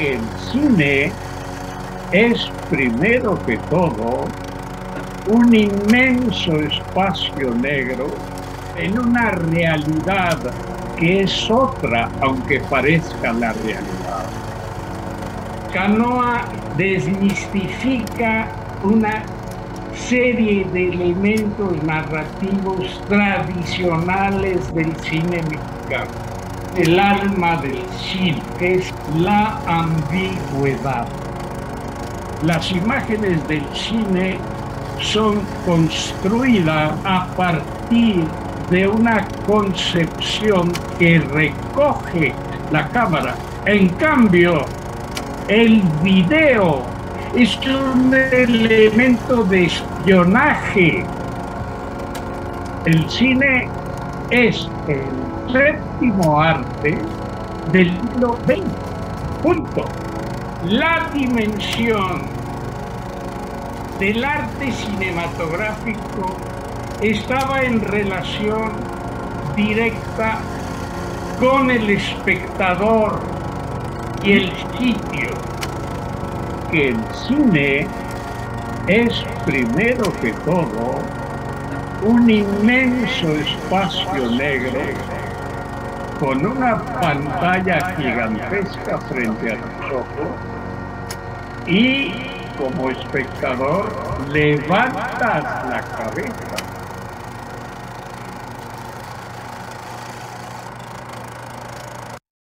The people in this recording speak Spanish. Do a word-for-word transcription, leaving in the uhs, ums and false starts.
que el cine es primero que todo un inmenso espacio negro en una realidad que es otra, aunque parezca la realidad. Canoa desmistifica una serie de elementos narrativos tradicionales del cine mexicano, el alma del cine, que es la ambigüedad. Las imágenes del cine son construidas a partir de una concepción que recoge la cámara. En cambio, el video es un elemento de espionaje. El cine es el séptimo arte del siglo veinte. Punto. La dimensión del arte cinematográfico estaba en relación directa con el espectador y el sitio. Que el cine es primero que todo un inmenso espacio negro con una pantalla gigantesca frente a tus ojos y como espectador levantas la cabeza